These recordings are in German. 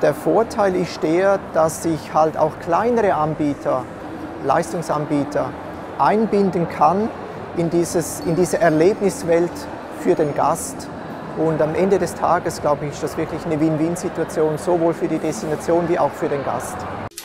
der Vorteil ist der, dass ich halt auch kleinere Anbieter, Leistungsanbieter, einbinden kann in diese Erlebniswelt für den Gast. Und am Ende des Tages, glaube ich, ist das wirklich eine Win-Win-Situation, sowohl für die Destination wie auch für den Gast.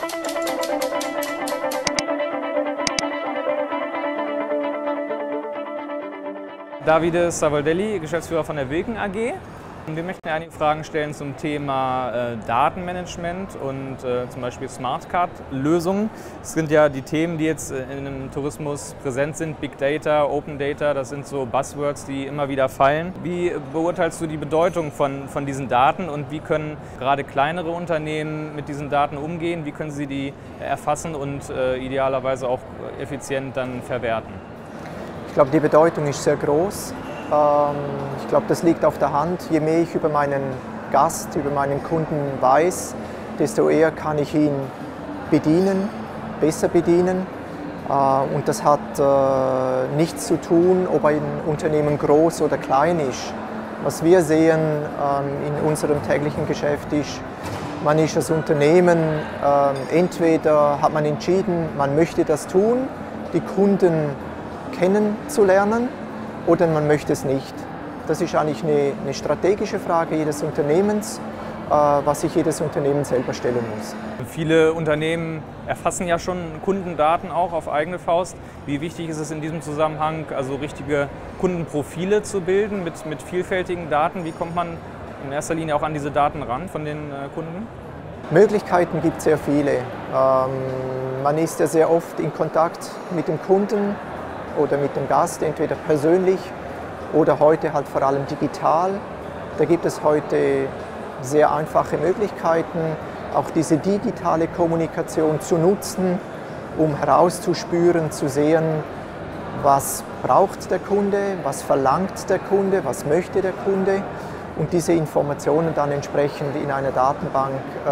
Davide Savoldelli, Geschäftsführer von der Wilken AG. Wir möchten einige Fragen stellen zum Thema Datenmanagement und zum Beispiel Smartcard-Lösungen. Das sind ja die Themen, die jetzt in dem Tourismus präsent sind. Big Data, Open Data, das sind so Buzzwords, die immer wieder fallen. Wie beurteilst du die Bedeutung von diesen Daten und wie können gerade kleinere Unternehmen mit diesen Daten umgehen? Wie können sie die erfassen und idealerweise auch effizient dann verwerten? Ich glaube, die Bedeutung ist sehr groß. Ich glaube, das liegt auf der Hand. Je mehr ich über meinen Gast, über meinen Kunden weiß, desto eher kann ich ihn bedienen, besser bedienen. Und das hat nichts zu tun, ob ein Unternehmen groß oder klein ist. Was wir sehen in unserem täglichen Geschäft ist, man ist als Unternehmen, entweder hat man entschieden, man möchte das tun, die Kunden kennenzulernen, oder man möchte es nicht. Das ist eigentlich eine strategische Frage jedes Unternehmens, was sich jedes Unternehmen selber stellen muss. Viele Unternehmen erfassen ja schon Kundendaten auch auf eigene Faust. Wie wichtig ist es in diesem Zusammenhang, also richtige Kundenprofile zu bilden mit vielfältigen Daten? Wie kommt man in erster Linie auch an diese Daten ran von den Kunden? Möglichkeiten gibt es sehr viele. Man ist ja sehr oft in Kontakt mit dem Kunden oder mit dem Gast, entweder persönlich oder heute halt vor allem digital. Da gibt es heute sehr einfache Möglichkeiten, auch diese digitale Kommunikation zu nutzen, um herauszuspüren, zu sehen, was braucht der Kunde, was verlangt der Kunde, was möchte der Kunde und diese Informationen dann entsprechend in einer Datenbank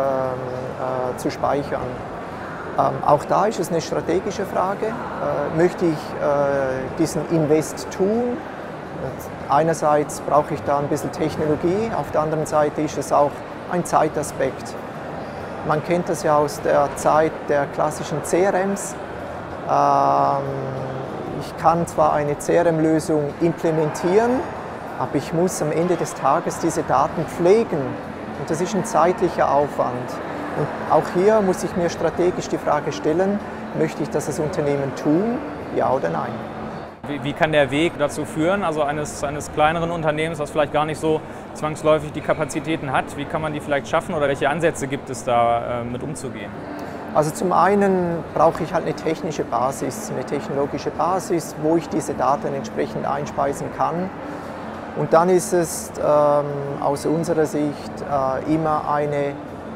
zu speichern. Auch da ist es eine strategische Frage. Möchte ich diesen Invest tun? Einerseits brauche ich da ein bisschen Technologie, auf der anderen Seite ist es auch ein Zeitaspekt. Man kennt das ja aus der Zeit der klassischen CRMs. Ich kann zwar eine CRM-Lösung implementieren, aber ich muss am Ende des Tages diese Daten pflegen und das ist ein zeitlicher Aufwand. Und auch hier muss ich mir strategisch die Frage stellen, möchte ich das als Unternehmen tun, ja oder nein? Wie kann der Weg dazu führen, also eines kleineren Unternehmens, das vielleicht gar nicht so zwangsläufig die Kapazitäten hat, wie kann man die vielleicht schaffen oder welche Ansätze gibt es da, mit umzugehen? Also zum einen brauche ich halt eine technische Basis, eine technologische Basis, wo ich diese Daten entsprechend einspeisen kann. Und dann ist es aus unserer Sicht immer eine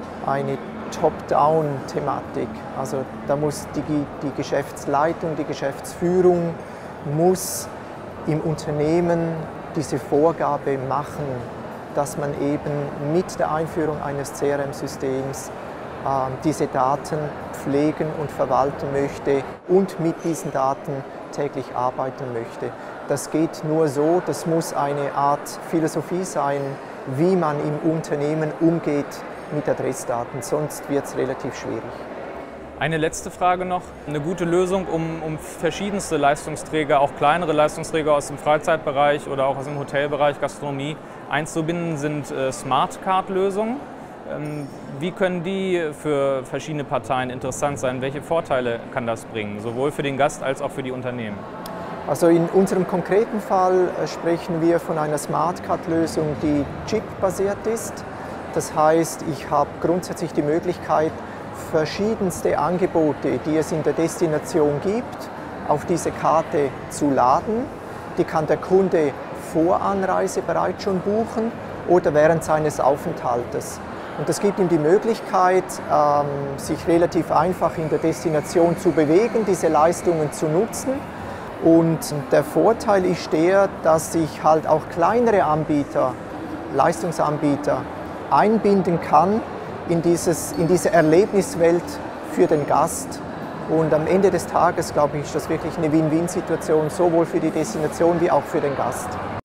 Top-Down-Thematik. Also da muss die Geschäftsleitung, die Geschäftsführung muss im Unternehmen diese Vorgabe machen, dass man eben mit der Einführung eines CRM-Systems diese Daten pflegen und verwalten möchte und mit diesen Daten täglich arbeiten möchte. Das geht nur so, das muss eine Art Philosophie sein, wie man im Unternehmen umgeht mit Adressdaten, sonst wird es relativ schwierig. Eine letzte Frage noch. Eine gute Lösung, um verschiedenste Leistungsträger, auch kleinere Leistungsträger aus dem Freizeitbereich oder auch aus dem Hotelbereich, Gastronomie einzubinden, sind Smartcard-Lösungen. Wie können die für verschiedene Parteien interessant sein? Welche Vorteile kann das bringen, sowohl für den Gast als auch für die Unternehmen? Also in unserem konkreten Fall sprechen wir von einer Smartcard-Lösung, die chipbasiert ist. Das heißt, ich habe grundsätzlich die Möglichkeit, verschiedenste Angebote, die es in der Destination gibt, auf diese Karte zu laden. Die kann der Kunde vor Anreise bereits schon buchen oder während seines Aufenthaltes. Und das gibt ihm die Möglichkeit, sich relativ einfach in der Destination zu bewegen, diese Leistungen zu nutzen. Und der Vorteil ist der, dass ich halt auch kleinere Anbieter, Leistungsanbieter, einbinden kann in diese Erlebniswelt für den Gast. Und am Ende des Tages, glaube ich, ist das wirklich eine Win-Win-Situation, sowohl für die Destination wie auch für den Gast.